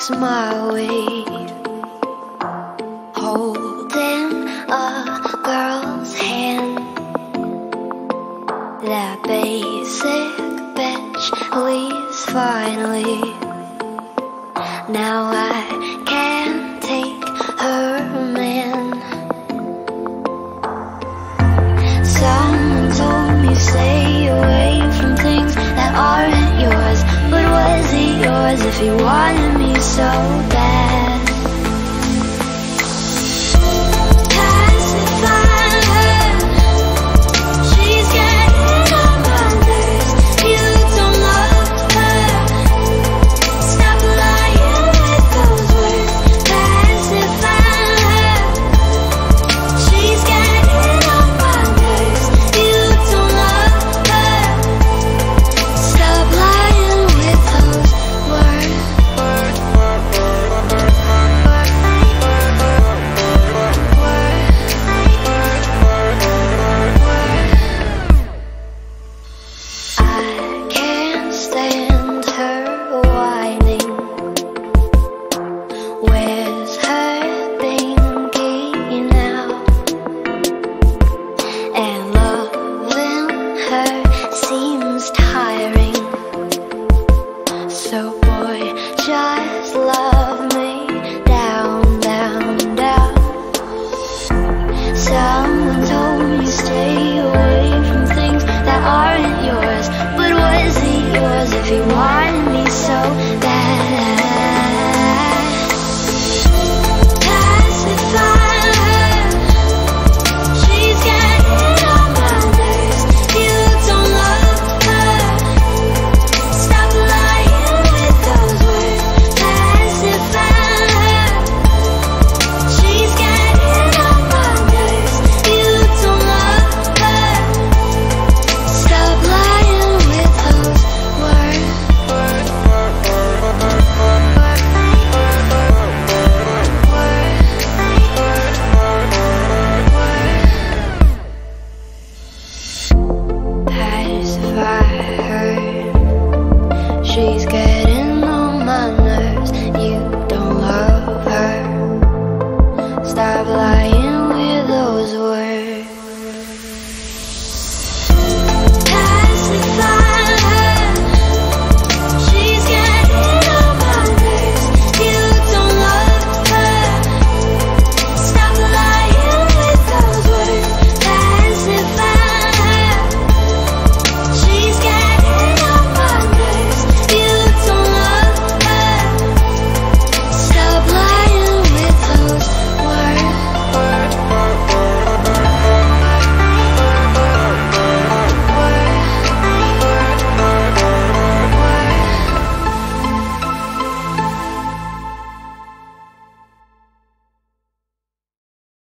walks my way, holding a girl's hand. That basic bitch leaves finally. Now I can't take her man. Someone told me stay away from things that aren't yours. But was it yours if you wanted me so bad? Pacify her, she's getting on my nerves. You don't love her, stop lying with those words. Pacify her, she's getting on my nerves. You don't love her, stop lying with those words. I can't stand her whining. Where's her binky now? And loving her seems